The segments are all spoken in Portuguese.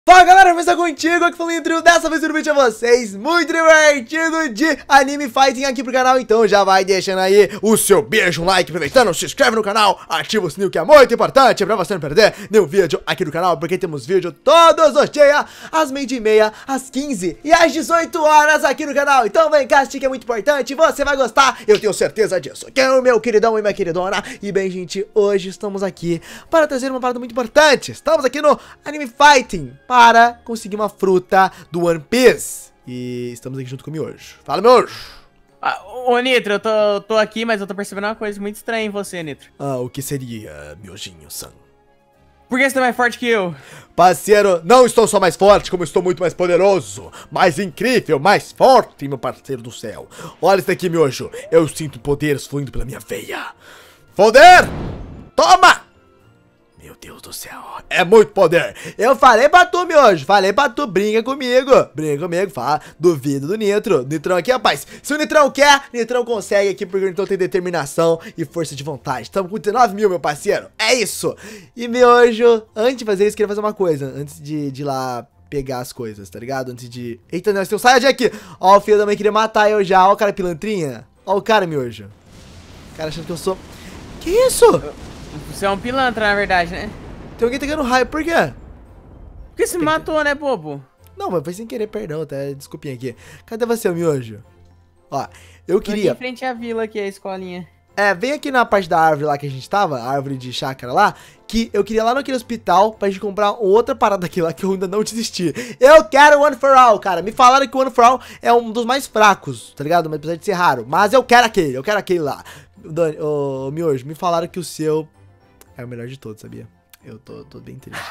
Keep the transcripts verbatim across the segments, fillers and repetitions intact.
Fala galera, começa contigo, aqui falando Intro. Dessa vez no vídeo a vocês, muito divertido de anime fighting aqui pro canal. Então já vai deixando aí o seu beijo, um like, aproveitando, se inscreve no canal, ativa o sininho que é muito importante pra você não perder nenhum vídeo aqui no canal. Porque temos vídeo todos os dias, às meio-dia e meia, às quinze e às dezoito horas aqui no canal. Então vem cá, que é muito importante, você vai gostar, eu tenho certeza disso. Que é o meu queridão e minha queridona. E bem gente, hoje estamos aqui para trazer uma parada muito importante. Estamos aqui no Anime Fighting para conseguir uma fruta do One Piece. E estamos aqui junto com o Miojo. Fala, Miojo! Ah, ô Nitro, eu tô, tô aqui, mas eu tô percebendo uma coisa muito estranha em você, Nitro. Ah, o que seria, Miojinho-san? Por que você tá mais forte que eu? Parceiro, não estou só mais forte, como estou muito mais poderoso, mais incrível, mais forte, meu parceiro do céu. Olha isso aqui, Miojo. Eu sinto poderes fluindo pela minha veia. Poder! Toma! Meu Deus do céu, é muito poder. Eu falei pra tu, Miojo, falei pra tu, brinca comigo. Brinca comigo, fala, duvido do Nitro. Nitrão aqui, rapaz, se o Nitrão quer, Nitrão consegue aqui, porque o Nitrão tem determinação e força de vontade. Estamos com dezenove mil, meu parceiro, é isso. E Miojo, antes de fazer isso, queria fazer uma coisa, antes de, de ir lá pegar as coisas, tá ligado? Antes de... Eita, nós temos saia aqui. Ó, o filho da mãe queria matar eu já, ó o cara pilantrinha. Ó o cara, Miojo. O cara achando que eu sou... Que isso? Você é um pilantra, na verdade, né? Tem alguém pegando raio, por quê? Porque se matou, né, bobo? Não, mas foi sem querer, perdão, até desculpinha aqui. Cadê você, Miojo? Ó, eu Tô queria... aqui em frente à vila aqui, a escolinha. É, vem aqui na parte da árvore lá que a gente tava, a árvore de chácara lá, que eu queria ir lá naquele hospital pra gente comprar outra parada aqui lá que eu ainda não desisti. Eu quero o One for All, cara. Me falaram que o One for All é um dos mais fracos, tá ligado? Mas apesar de ser raro. Mas eu quero aquele, eu quero aquele lá. Dani, ô, ô, Miojo, me falaram que o seu é o melhor de todos, sabia? Eu tô, tô bem triste.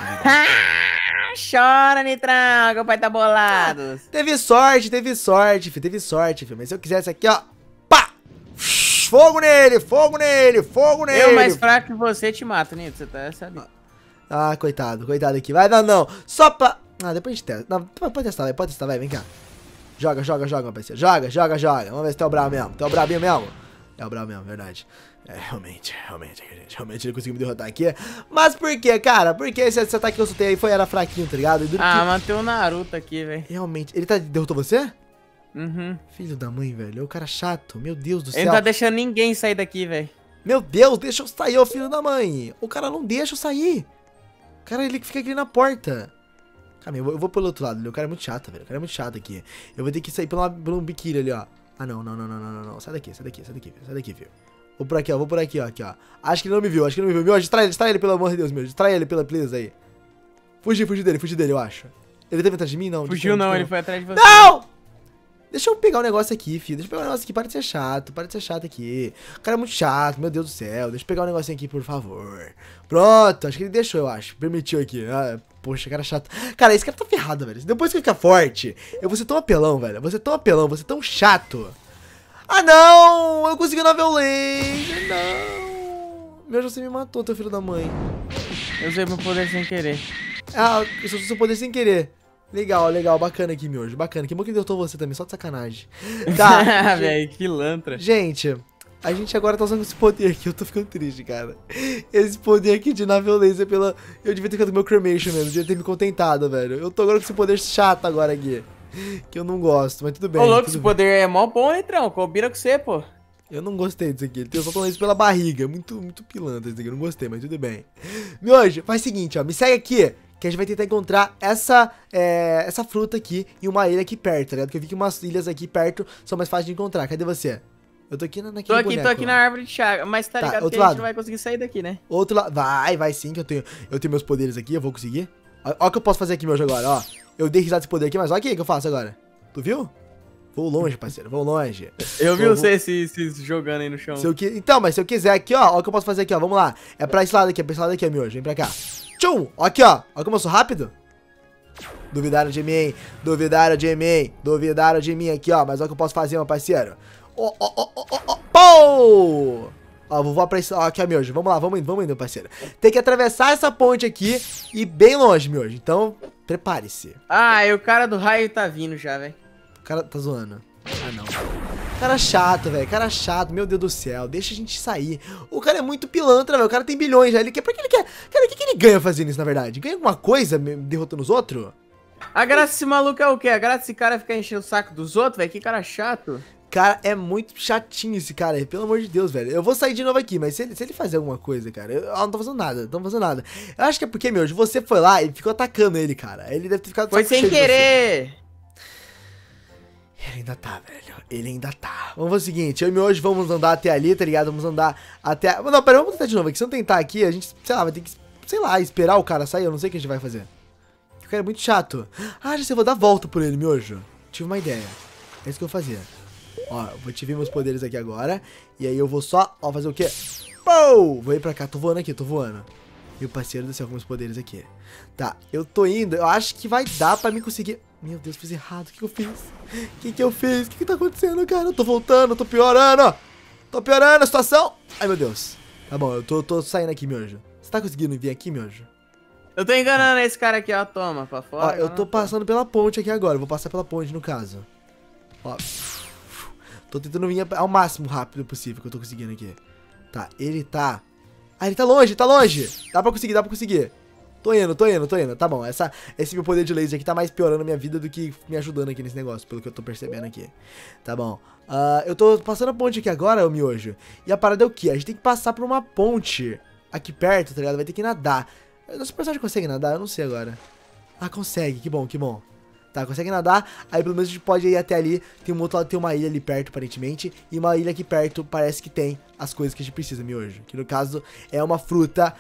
Chora, Nitrão, que o pai tá bolado. Teve sorte, teve sorte, filho, teve sorte, filho. Mas se eu quisesse aqui, ó, pá! Fogo nele, fogo nele, fogo nele. Eu mais fraco que você te mato, Nitro, você tá sabendo. Ah, coitado, coitado aqui. Vai, não, não. Só pra... Ah, depois a gente testa. Não, pode testar, vai, pode testar, vai, vem cá. Joga, joga, joga, meu parceiro. Joga, joga, joga. Vamos ver se tu é o brabo mesmo. Tu é o brabinho mesmo? É o brabo mesmo, verdade. É, realmente, realmente, gente, realmente ele conseguiu me derrotar aqui. Mas por que, cara? Porque esse, esse ataque que eu soltei aí foi, era fraquinho, tá ligado? Ah, que... mas tem o Naruto aqui, velho. Realmente, ele tá, derrotou você? Uhum. Filho da mãe, velho, é o cara chato, meu Deus do céu. Ele não tá deixando ninguém sair daqui, velho. Meu Deus, deixa eu sair, ô filho da mãe. O cara não deixa eu sair. O cara, ele fica aqui na porta. Calma, eu vou, eu vou pelo outro lado, o cara é muito chato, velho. O cara é muito chato aqui. Eu vou ter que sair pelo, pelo biquíni ali, ó. Ah, não, não, não, não, não, não, não. Sai daqui, sai daqui, sai daqui, sai daqui, filho. Vou por aqui, ó, vou por aqui, ó, aqui, ó. Acho que ele não me viu, acho que ele não me viu. Meu, distrai ele, distrai ele, pelo amor de Deus, meu. Distrai ele, pela please aí. Fugi, fugi dele, fugi dele, eu acho. Ele teve atrás de mim? Não. Fugiu não, ele foi atrás de você. Não! Deixa eu pegar um negócio aqui, filho. Deixa eu pegar um negócio aqui. Para de ser chato. Para de ser chato aqui. O cara é muito chato, meu Deus do céu. Deixa eu pegar um negocinho aqui, por favor. Pronto. Acho que ele deixou, eu acho. Permitiu aqui. Ah, poxa, cara chato. Cara, esse cara tá ferrado, velho. Depois que fica forte, eu vou ser tão apelão, velho. Eu vou ser tão apelão, vou ser tão chato. Ah, não! Eu consegui na violência. Não. Meu, você me matou, teu filho da mãe. Eu usei meu poder sem querer. Ah, eu só usei seu poder sem querer. Legal, legal, bacana aqui, Miojo, bacana. Que bom que derrotou você também, só de sacanagem. Tá, velho, que lantra. Gente, a gente agora tá usando esse poder aqui, eu tô ficando triste, cara. Esse poder aqui de na violência pela... Eu devia ter ficado meu cremation mesmo, devia ter me contentado, velho. Eu tô agora com esse poder chato agora aqui, que eu não gosto, mas tudo bem. Ô, louco, tudo esse bem. poder é mó bom, Nitrão, combina com você, pô. Eu não gostei disso aqui, ele tem só falando isso pela barriga, muito, muito pilantra isso aqui, eu não gostei, mas tudo bem. Miojo, faz o seguinte, ó, me segue aqui, que a gente vai tentar encontrar essa, é, essa fruta aqui em uma ilha aqui perto, tá ligado? Porque eu vi que umas ilhas aqui perto são mais fáceis de encontrar. Cadê você? Eu tô aqui na, naquele Tô aqui, boneco, tô aqui ó. na árvore de chaga, mas tá, Tá, ligado que outro a gente lado. não vai conseguir sair daqui, né? Outro lado. Vai, vai sim, que eu tenho, eu tenho meus poderes aqui, eu vou conseguir. Ó, ó o que eu posso fazer aqui, meu jogo agora, ó. Eu dei risada desse poder aqui, mas olha aqui o que eu faço agora. Tu viu? Vou longe, parceiro, vou longe. Eu vi Vou- você se, se jogando aí no chão. Se eu que... Então, mas se eu quiser aqui, ó, ó o que eu posso fazer aqui, ó. Vamos lá. É pra esse lado aqui, é pra esse lado aqui, ó, Miojo. Vem pra cá. Tchum! Ó aqui, ó. Ó como eu sou rápido. Duvidaram de mim, duvidaram de mim, duvidaram de mim aqui, ó. Mas olha o que eu posso fazer, meu parceiro. Ó, ó, ó, ó, ó, ó. Pô! Ó, vou voar pra esse... Ó, aqui, ó, Miojo. Vamos lá, vamos indo, vamos indo, meu parceiro. Tem que atravessar essa ponte aqui e bem longe, Miojo. Então, prepare-se. Ah, e o cara do raio tá vindo já, velho. O cara tá zoando. Ah, não. Cara chato, velho. Cara chato. Meu Deus do céu. Deixa a gente sair. O cara é muito pilantra, velho. O cara tem bilhões já. Ele quer... Por que ele quer? Cara, o que, que ele ganha fazendo isso, na verdade? Ganha alguma coisa derrotando os outros? A graça desse maluco é o quê? A graça desse cara é ficar enchendo o saco dos outros, velho? Que cara chato. Cara, é muito chatinho esse cara aí. Pelo amor de Deus, velho. Eu vou sair de novo aqui, mas se ele, se ele fazer alguma coisa, cara... Eu, eu não tô fazendo nada. Não tô fazendo nada. Eu acho que é porque, meu, você foi lá e ficou atacando ele, cara. Ele deve ter ficado... Foi sem querer. Ele ainda tá, velho. Ele ainda tá. Vamos fazer o seguinte, eu e hoje vamos andar até ali, tá ligado? Vamos andar até... Não, pera, vamos tentar de novo aqui. Se não tentar aqui, a gente, sei lá, vai ter que, sei lá, esperar o cara sair. Eu não sei o que a gente vai fazer. O cara é muito chato. Ah, já sei, eu vou dar volta por ele, miojo. Tive uma ideia. É isso que eu vou fazer. Ó, eu vou ativar meus poderes aqui agora. E aí eu vou só, ó, fazer o quê? Pou! Vou ir pra cá. Tô voando aqui, tô voando. Meu parceiro do céu com meus poderes aqui. Tá, eu tô indo. Eu acho que vai dar pra mim conseguir... Meu Deus, fiz errado. O que, que eu fiz? O que, que eu fiz? O que, que tá acontecendo, cara? Eu tô voltando, eu tô piorando. Tô piorando a situação. Ai, meu Deus. Tá bom, eu tô, tô saindo aqui, miojo. Você tá conseguindo vir aqui, miojo? Eu tô enganando esse cara aqui, ó. Toma, pra fora. Ó, eu tô passando pela ponte aqui agora. Eu vou passar pela ponte, no caso. Ó. Tô tentando vir ao máximo rápido possível que eu tô conseguindo aqui. Tá, ele tá... Ah, ele tá longe, tá longe. Dá pra conseguir, dá pra conseguir. Tô indo, tô indo, tô indo. Tá bom, essa, esse meu poder de laser aqui tá mais piorando a minha vida do que me ajudando aqui nesse negócio, pelo que eu tô percebendo aqui. Tá bom. Uh, eu tô passando a ponte aqui agora, ô miojo. E a parada é o quê? A gente tem que passar por uma ponte aqui perto, tá ligado? Vai ter que nadar. Nosso personagem consegue nadar? Eu não sei agora. Ah, consegue. Que bom, que bom. Tá, consegue nadar. Aí pelo menos a gente pode ir até ali. Tem um outro lado, tem uma ilha ali perto, aparentemente. E uma ilha aqui perto parece que tem as coisas que a gente precisa, miojo. Que no caso é uma fruta...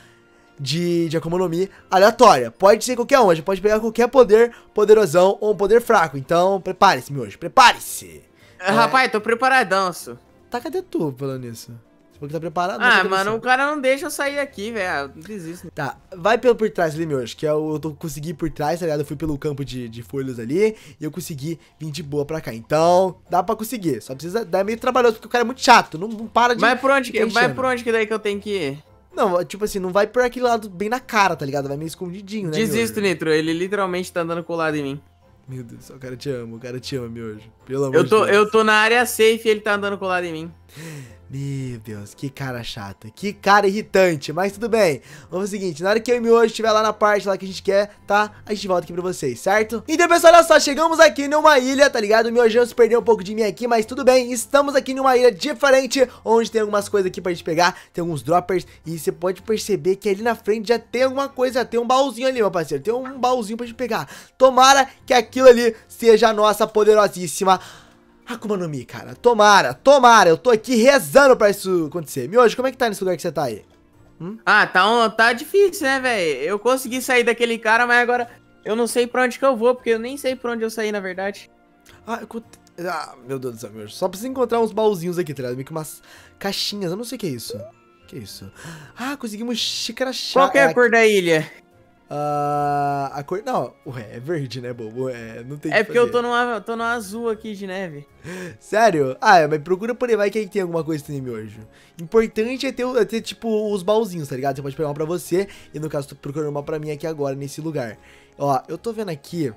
De, de Akuma no Mi aleatória. Pode ser qualquer um, a gente pode pegar qualquer poder poderosão ou um poder fraco. Então, prepare-se, miojo, prepare-se. É, rapaz, tô preparadão, só. Tá, cadê tu falando isso? Você falou que tá preparado? Ah, mano, o cara não deixa eu sair daqui, velho. Não desisto. Tá, vai pelo por trás ali, miojo, que eu, eu tô, consegui ir por trás, tá ligado? Eu fui pelo campo de, de folhas ali e eu consegui vir de boa pra cá. Então, dá pra conseguir. Só precisa dar meio trabalhoso, porque o cara é muito chato. Não, não para de... Mas por onde que, mas por onde que daí que eu tenho que ir? Não, tipo assim, não vai por aquele lado bem na cara, tá ligado? Vai meio escondidinho, né, Desisto, miojo? Nitro, ele literalmente tá andando colado em mim. Meu Deus do céu, o cara te ama, o cara te ama, miojo. Pelo amor eu tô, de Deus. Eu tô na área safe e ele tá andando colado em mim. Meu Deus, que cara chato, que cara irritante, mas tudo bem. Vamos fazer o seguinte, na hora que eu e o Miojo estiver lá na parte lá que a gente quer, tá? A gente volta aqui pra vocês, certo? Então, pessoal, olha só, chegamos aqui numa ilha, tá ligado? O Miojão se perdeu um pouco de mim aqui, mas tudo bem. Estamos aqui numa ilha diferente, onde tem algumas coisas aqui pra gente pegar, tem alguns droppers, e você pode perceber que ali na frente já tem alguma coisa, já tem um baúzinho ali, meu parceiro, tem um baúzinho pra gente pegar. Tomara que aquilo ali seja a nossa poderosíssima Akuma no Mi, cara. Tomara, tomara. Eu tô aqui rezando pra isso acontecer. Miojo, como é que tá nesse lugar que você tá aí? Hum? Ah, tá, um, tá difícil, né, velho? Eu consegui sair daquele cara, mas agora eu não sei pra onde que eu vou, porque eu nem sei pra onde eu saí, na verdade. Ah, eu... ah meu Deus do céu, miojo. Só preciso encontrar uns baúzinhos aqui, tá ligado? Meio que umas caixinhas. Eu não sei o que é isso. O que é isso? Ah, conseguimos xícara chá. Qual que é a cor da ilha? Uh, a cor... Não, ué, é verde, né, bobo? É, não tem É porque eu tô numa, tô numa azul aqui de neve. Sério? Ah, mas procura por aí, vai que aí tem alguma coisa nesse miojo. Importante é ter, é ter, tipo, os baúzinhos, tá ligado? Você pode pegar uma pra você e, no caso, tô procurando uma pra mim aqui agora, nesse lugar. Ó, eu tô vendo aqui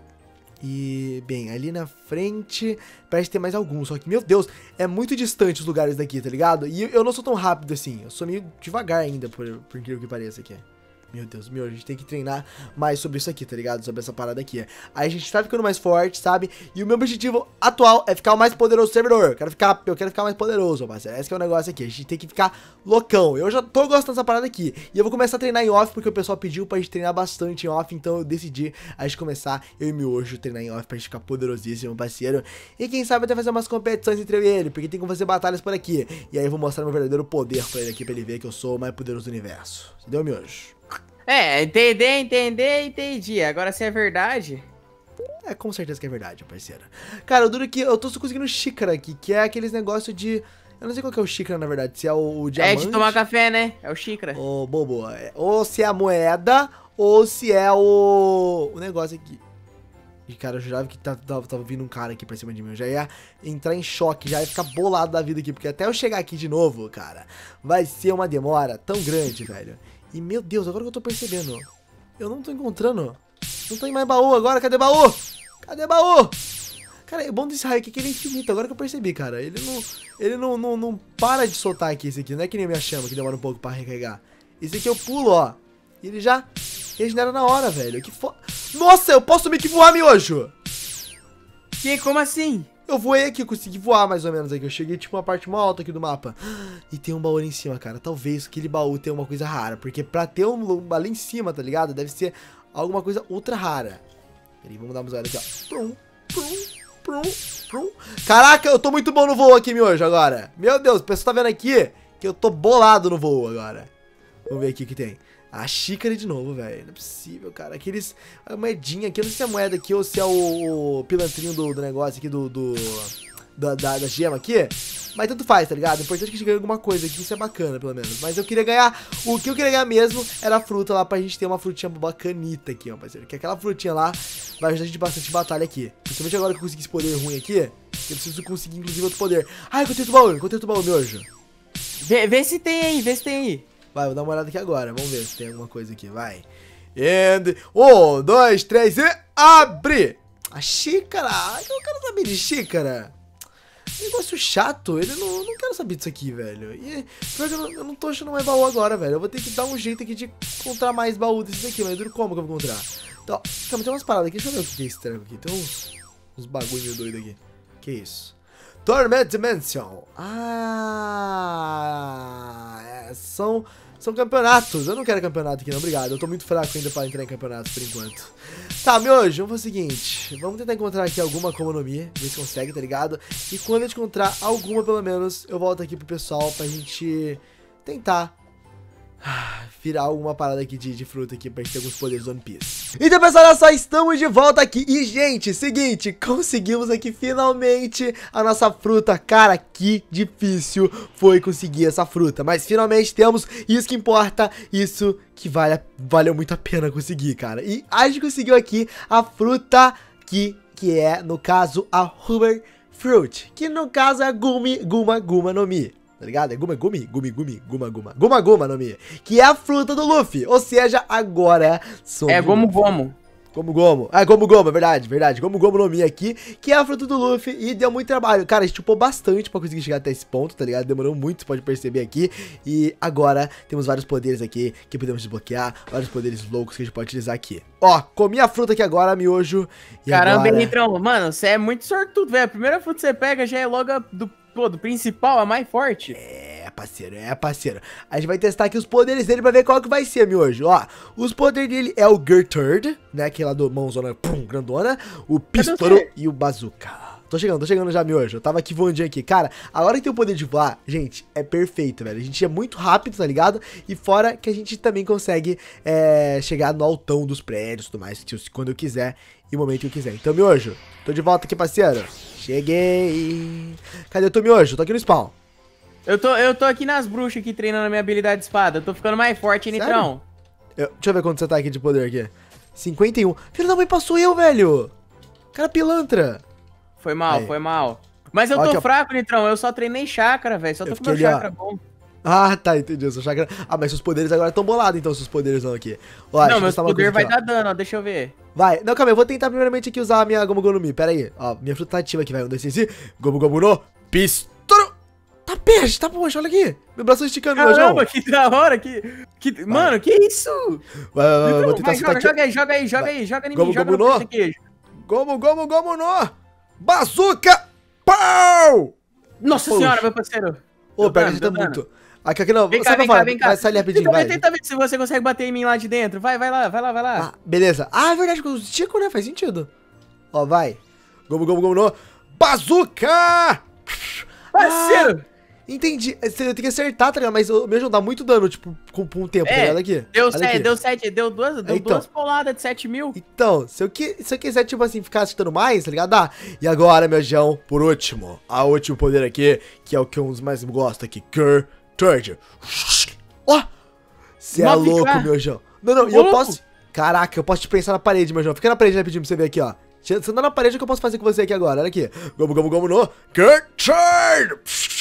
e, bem, ali na frente parece ter mais alguns, só que, meu Deus, é muito distante os lugares daqui, tá ligado? E eu não sou tão rápido assim, eu sou meio devagar ainda, por, por incrível que pareça aqui. Meu Deus, meu, a gente tem que treinar mais sobre isso aqui, tá ligado? Sobre essa parada aqui. Aí a gente tá ficando mais forte, sabe? E o meu objetivo atual é ficar o mais poderoso do servidor. Eu quero ficar, eu quero ficar mais poderoso, parceiro. Esse que é o negócio aqui. A gente tem que ficar loucão. Eu já tô gostando dessa parada aqui. E eu vou começar a treinar em off, porque o pessoal pediu pra gente treinar bastante em off. Então eu decidi a gente começar, eu e o Miojo, treinar em off pra gente ficar poderosíssimo, parceiro. E quem sabe até fazer umas competições entre eu e ele, porque tem que fazer batalhas por aqui. E aí eu vou mostrar meu verdadeiro poder pra ele aqui, pra ele ver que eu sou o mais poderoso do universo. Entendeu, Miojo? É, entender, entender, entendi. Agora se é verdade... É, com certeza que é verdade, parceiro. Cara, o duro que eu tô só conseguindo xícara aqui, que é aqueles negócios de... Eu não sei qual que é o xícara, na verdade, se é o, o diamante... É de tomar café, né? É o xícara. Ô, bobo, é, ou se é a moeda, ou se é o... O negócio aqui. E, cara, eu jurava que tava, tava, tava vindo um cara aqui pra cima de mim. Eu já ia entrar em choque, já ia ficar bolado da vida aqui, porque até eu chegar aqui de novo, cara, vai ser uma demora tão grande, velho. E, meu Deus, agora que eu tô percebendo, eu não tô encontrando. Não tem mais baú agora, cadê baú? Cadê baú? Cara, o bom desse raio aqui é que ele é infinito, agora que eu percebi, cara. Ele não, ele não, não, não para de soltar aqui esse aqui. Não é que nem a minha chama, que demora um pouco pra recarregar. Esse aqui eu pulo, ó. E ele já regenera na hora, velho. Que fo... Nossa, eu posso meio que voar, miojo! Que? Como assim? Eu voei aqui, consegui voar mais ou menos aqui. Eu cheguei tipo uma parte mais alta aqui do mapa. E tem um baú ali em cima, cara. Talvez aquele baú tenha uma coisa rara. Porque pra ter um ali em cima, tá ligado? Deve ser alguma coisa ultra rara. Peraí, vamos dar uma olhada aqui, ó. Prum, prum, prum, prum. Caraca, eu tô muito bom no voo aqui, miojo, agora. Meu Deus, o pessoal tá vendo aqui que eu tô bolado no voo agora. Vamos ver aqui o que tem. A xícara de novo, velho. Não é possível, cara. Aqueles... A moedinha aqui. Eu não sei se é a moeda aqui ou se é o, o pilantrinho do, do negócio aqui, do... do da, da, da gema aqui. Mas tanto faz, tá ligado? O importante é que a gente ganhe alguma coisa aqui. Isso é bacana, pelo menos. Mas eu queria ganhar... O que eu queria ganhar mesmo era a fruta lá pra gente ter uma frutinha bacanita aqui, ó, parceiro. Que aquela frutinha lá vai ajudar a gente bastante em batalha aqui. Principalmente agora que eu consegui esse poder ruim aqui. Eu preciso conseguir, inclusive, outro poder. Ah, encontrei outro baú. Encontrei outro baú, miojo. Vê, vê se tem aí, vê se tem aí. Vai, vou dar uma olhada aqui agora. Vamos ver se tem alguma coisa aqui. Vai. And... Um, dois, três e... Abre! A xícara. Eu quero saber de xícara. Negócio chato. Ele não, não quero saber disso aqui, velho. E pior que eu não, eu não tô achando mais baú agora, velho. Eu vou ter que dar um jeito aqui de encontrar mais baú desses aqui. Mas duro como que eu vou encontrar? Então, calma, tem umas paradas aqui. Deixa eu ver o que é esse treco aqui. Tem uns, uns bagulho doido aqui. Que isso? Torment Dimension. Ah... É, são... São campeonatos. Eu não quero campeonato aqui, não. Obrigado. Eu tô muito fraco ainda pra entrar em campeonatos por enquanto. Tá, miojo, vamos fazer o seguinte. Vamos tentar encontrar aqui alguma Akuma no Mi. Ver se consegue, tá ligado? E quando a gente encontrar alguma, pelo menos, eu volto aqui pro pessoal pra gente tentar virar alguma parada aqui de, de fruta aqui pra gente ter alguns poderes One Piece. Então, pessoal, olha só, estamos de volta aqui. E, gente, seguinte, conseguimos aqui finalmente a nossa fruta. Cara, que difícil foi conseguir essa fruta. Mas finalmente temos, isso que importa, isso que vale, valeu muito a pena conseguir, cara. E a gente conseguiu aqui a fruta que, que é, no caso, a Uber Fruit. Que no caso é a Gumi Guma Guma no Mi. Tá ligado? É Guma Gumi, Gumi Gumi, Guma Guma, Guma Guma no Mi, que é a fruta do Luffy, ou seja, agora somos... É Gomu Gomu. Gomu Gomu, ah, Gomu Gomu, é verdade, verdade, Gomu Gomu no Mi aqui, que é a fruta do Luffy e deu muito trabalho, cara, a gente upou bastante pra conseguir chegar até esse ponto, tá ligado? Demorou muito, você pode perceber aqui, e agora temos vários poderes aqui que podemos desbloquear, vários poderes loucos que a gente pode utilizar aqui. Ó, comi a fruta aqui agora, miojo, e Caramba, agora... Nitrão, mano, você é muito sortudo, velho, a primeira fruta que você pega já é logo a do... Pô, do principal, a mais forte. É, parceiro, é, parceiro. A gente vai testar aqui os poderes dele pra ver qual que vai ser, miojo. Ó, os poderes dele é o Gertrude, né, aquele lá do mãozona, pum, grandona. O Pistolo e o Bazooka. Tô chegando, tô chegando já, miojo. Eu tava aqui voandinho aqui. Cara, agora que tem o poder de voar, gente, é perfeito, velho. A gente é muito rápido, tá ligado? E fora que a gente também consegue é, chegar no altão dos prédios e tudo mais, quando eu quiser e o momento que eu quiser. Então, miojo, tô de volta aqui, parceiro. Cheguei. Cadê o teu miojo? Tô aqui no spawn. Eu tô, eu tô aqui nas bruxas aqui treinando a minha habilidade de espada. Eu tô ficando mais forte, hein, Nitrão? Eu, deixa eu ver quanto você tá aqui de poder aqui. cinquenta e um. Filho da mãe, passou eu, velho. Cara pilantra. Foi mal, aí. foi mal. Mas eu ó, tô aqui, fraco, Nitrão. Eu só treinei chakra, velho. Só tô com meu chakra bom. Ah, tá, entendi. Seu chakra... Ah, mas seus poderes agora estão bolados, então, seus poderes não aqui. Ó, não, meu poder vai aqui, dar dano, ó. Deixa eu ver. Vai. Não, calma aí. Eu vou tentar primeiramente aqui usar a minha Gomu Gomu no Mi. Pera aí. Ó, minha fruta tá ativa aqui, vai. Um, dois, três, Gomu Gomu no Pistolo. Tá peixe, tá poxa, olha aqui. Meu braço esticando, meu João. Caramba, que da hora. Que... que... Mano, que isso? Vai, vai, vai. Vou tentar vai, joga, joga aí, joga aí, joga aí. Joga em mim, joga no Gomu Gomu Gomu no Bazooka. Pau! Nossa poxa. Senhora, meu parceiro. Ô, pega, a gente tá muito... Aqui, aqui não, vem cá, vem cá, vem cá. Vai, sai ali rapidinho, vai. Tenta ver se você consegue bater em mim lá de dentro. Vai, vai lá, vai lá, vai lá. Ah, beleza. Ah, é verdade, com os esticos, né? Faz sentido. Ó, vai. Gomu, gomu, gomu, no. Bazooka! Parceiro! Ah, entendi. Você tem que acertar, tá ligado? Mas o meu não dá muito dano, tipo, com, com um tempo, é, tá ligado? Aqui. Deu sete, deu sete, deu duas, deu então, duas poladas de sete mil. Então, se eu, que, se eu quiser, tipo assim, ficar acertando mais, tá ligado? Dá. E agora, meu João, por último, a último poder aqui, que é o que eu mais gosto aqui, Gertrude. Ó! Você é louco, meu João. Não, não, e eu posso... Caraca, eu posso te prensar na parede, meu João. Fica na parede rapidinho pra você ver aqui, ó. Você anda na parede, o que eu posso fazer com você aqui agora? Olha aqui. Gomu, gomu, gomu no Gertrude!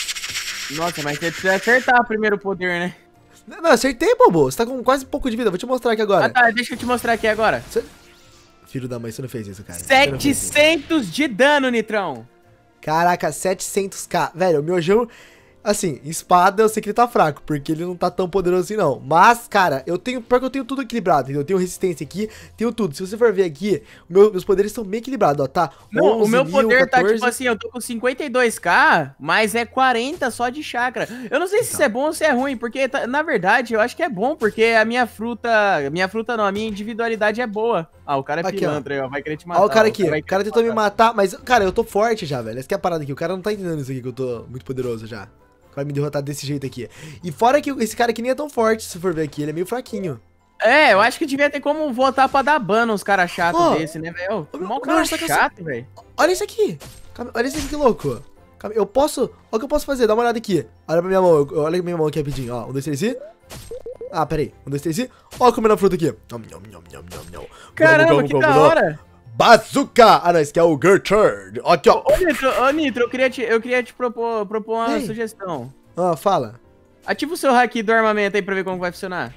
Nossa, mas você precisa acertar o primeiro poder, né? Não, não, acertei, bobo. Você tá com quase um pouco de vida. Vou te mostrar aqui agora. Ah, tá. Deixa eu te mostrar aqui agora. Cê... Filho da mãe, você não fez isso, cara. setecentos de dano, Nitrão. Caraca, setecentos k. Velho, o Miojão... Assim, espada eu sei que ele tá fraco, porque ele não tá tão poderoso assim não. Mas, cara, eu tenho, porque eu tenho tudo equilibrado, entendeu? Eu tenho resistência aqui, tenho tudo. Se você for ver aqui, meu, meus poderes estão bem equilibrados, ó, tá? Não, o meu poder tá tipo assim, eu tô com cinquenta e dois k, mas é quarenta só de chakra. Eu não sei se então. isso é bom ou se é ruim, porque tá, na verdade eu acho que é bom, porque a minha fruta, minha fruta não, a minha individualidade é boa. Ah, o cara é aqui, pilantra aí, ó, vai querer te matar. Ó o cara aqui, o cara, o cara tentou me matar, mas, cara, eu tô forte já, velho. Essa que é a parada aqui, o cara não tá entendendo isso aqui, que eu tô muito poderoso já. Vai me derrotar desse jeito aqui. E fora que esse cara aqui nem é tão forte, se for ver aqui. Ele é meio fraquinho. É, eu acho que devia ter como votar pra dar ban uns caras chatos oh, desse, né, velho? Mó cara chato, velho. Olha isso aqui. Olha isso aqui que louco. Eu posso... Olha o que eu posso fazer. Dá uma olhada aqui. Olha pra minha mão. Olha pra minha mão aqui rapidinho. Ó, um, dois, três e... Ah, pera aí. Um, dois, três e... Ó, comendo a fruta aqui. Caramba, que da hora. Bazooka! Ah, não, esse aqui é o Gertrude. Aqui, ó. Ô, Nitro, ô, Nitro, eu queria te, eu queria te propor, propor uma Ei. sugestão. Ah, fala. Ativa o seu hack do armamento aí pra ver como vai funcionar.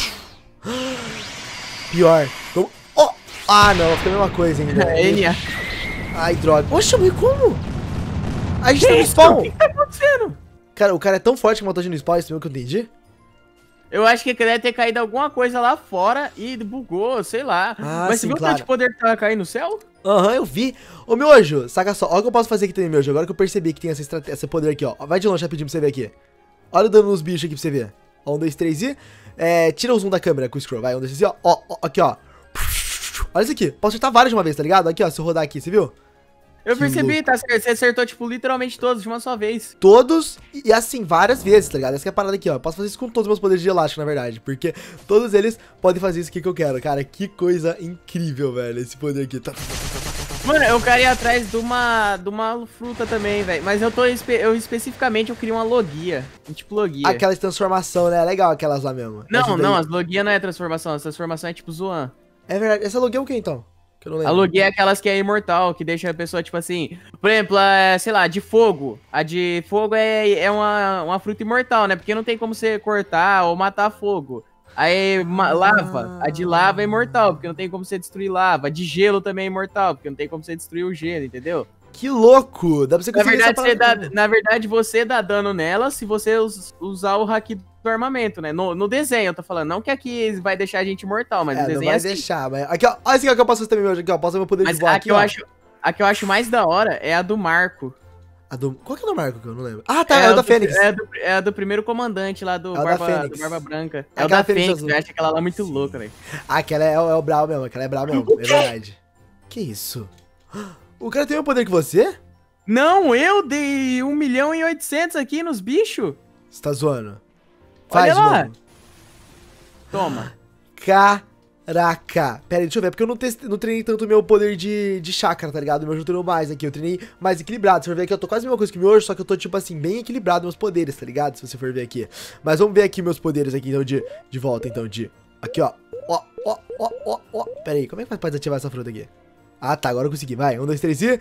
Pior. Como... Oh. Ah, não, fica a mesma coisa ainda. É, N A. Ai, droga. Oxe, mas como? A gente tá no spawn. O que tá acontecendo? Cara, o cara é tão forte que matou a gente no spawn, isso mesmo que eu entendi. Eu acho que deve ter caído alguma coisa lá fora e bugou, sei lá. Ah, Mas sim, você viu o claro. tanto de poder que tava caindo no céu? Aham, uhum, eu vi. Ô, Miojo, saca só. Olha o que eu posso fazer aqui também, Miojo. Agora que eu percebi que tem essa estratégia, esse poder aqui, ó. Vai de longe rapidinho pra você ver aqui. Olha o dano nos bichos aqui pra você ver. Ó, um, dois, três e... É, tira o zoom da câmera com o scroll, vai. Um, dois, três e, ó. Ó, ó, aqui, ó. Olha isso aqui. Posso acertar vários de uma vez, tá ligado? Aqui, ó, se eu rodar aqui, você viu? Eu que percebi, louco. Tá? Você acertou, tipo, literalmente todos de uma só vez. Todos, e assim, várias vezes, tá ligado? Essa que é a parada aqui, ó. Eu posso fazer isso com todos os meus poderes de elástico, na verdade. Porque todos eles podem fazer isso aqui que eu quero. Cara, que coisa incrível, velho, esse poder aqui. Mano, eu queria ir atrás de uma, de uma fruta também, velho. Mas eu tô, espe eu especificamente, eu queria uma logia. Um tipo logia. Aquela de transformação, né? É legal aquelas lá mesmo. Não, não, as logia não é transformação. A transformação é tipo Zoan. É verdade. Essa logia é o que, então? Que eu não lembro. A logia é aquelas que é imortal, que deixa a pessoa, tipo assim... Por exemplo, é, sei lá, de fogo. A de fogo é, é uma, uma fruta imortal, né? Porque não tem como você cortar ou matar fogo. Aí, ah. lava. A de lava é imortal, porque não tem como você destruir lava. A de gelo também é imortal, porque não tem como você destruir o gelo, entendeu? Que louco! Dá pra você na verdade, você dá, na verdade, você dá dano nela se você us, usar o hack do armamento, né? No, no desenho, eu tô falando. Não que aqui vai deixar a gente imortal, mas é, no desenho não vai é assim. deixar, mas... Aqui, ó. Olha esse aqui que eu posso fazer também, meu. Aqui, ó. Posso ver meu poder mas de voar a aqui, que eu ó. acho, a que eu acho mais da hora é a do Marco. A do... Qual que é o do Marco que eu não lembro? Ah, tá. É, é a da do, Fênix. É, do, é a do primeiro comandante lá do, é Barba, do Barba Branca. É, é o da Fênix, Fênix, eu acho aquela lá muito louca, velho. Ah, aquela é, é o brabo mesmo. Aquela é brabo mesmo. É verdade. Que isso? O cara tem o mesmo poder que você? Não, eu dei um milhão e oitocentos aqui nos bichos. Você tá zoando? Faz Olha lá. Novo. Toma. Caraca. Pera aí, deixa eu ver. Porque eu não, testei, não treinei tanto o meu poder de, de chakra, tá ligado? O meu já treinou mais aqui. Eu treinei mais equilibrado. Se você for ver aqui, eu tô quase a mesma coisa que o meu hoje, só que eu tô, tipo assim, bem equilibrado meus poderes, tá ligado? Se você for ver aqui. Mas vamos ver aqui meus poderes aqui, então, de, de volta, então, de... Aqui, ó. Ó, ó, ó, ó, ó. Pera aí, como é que faz pra ativar essa fruta aqui? Ah, tá. Agora eu consegui. Vai. Um, dois, três e...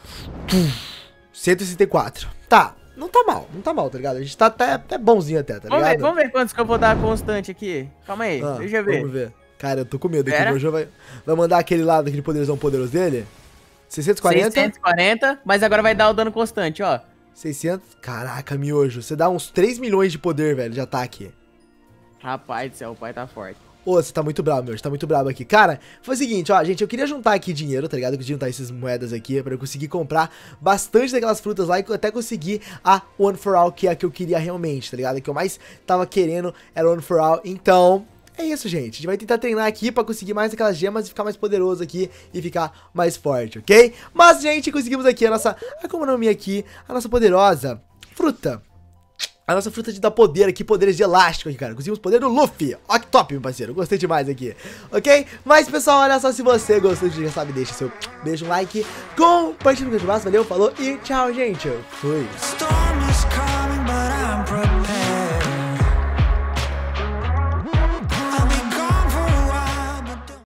cento e sessenta e quatro. Tá. Não tá mal, não tá mal, tá ligado? A gente tá até, até bonzinho até, tá ligado? Vamos ver, vamos ver quantos que eu vou dar constante aqui. Calma aí, ah, deixa eu ver. Vamos ver. Cara, eu tô com medo aqui. O meu jogo vai, vai mandar aquele lado, aquele poderzão poderoso dele. seiscentos e quarenta. seiscentos e quarenta, mas agora vai dar o dano constante, ó. seiscentos. Caraca, miojo. Você dá uns três milhões de poder, velho, de ataque. Rapaz do céu, o pai tá forte. Ô, você tá muito bravo, meu, você tá muito bravo aqui. Cara, foi o seguinte, ó, gente, eu queria juntar aqui dinheiro, tá ligado? Eu queria juntar essas moedas aqui pra eu conseguir comprar bastante daquelas frutas lá e até conseguir a One for All, que é a que eu queria realmente, tá ligado? A que eu mais tava querendo era One for All. Então, é isso, gente. A gente vai tentar treinar aqui pra conseguir mais aquelas gemas e ficar mais poderoso aqui e ficar mais forte, ok? Mas, gente, conseguimos aqui a nossa Akuma no Mi aqui, a nossa poderosa fruta. A nossa fruta de dar poder aqui, poderes de elástico aqui, cara. Conseguimos poder do Luffy. Ó que top, meu parceiro. Gostei demais aqui, ok? Mas, pessoal, olha só, se você gostou, já sabe, deixa seu beijo, um like, compartilha no vídeo, valeu, falou e tchau, gente. Fui.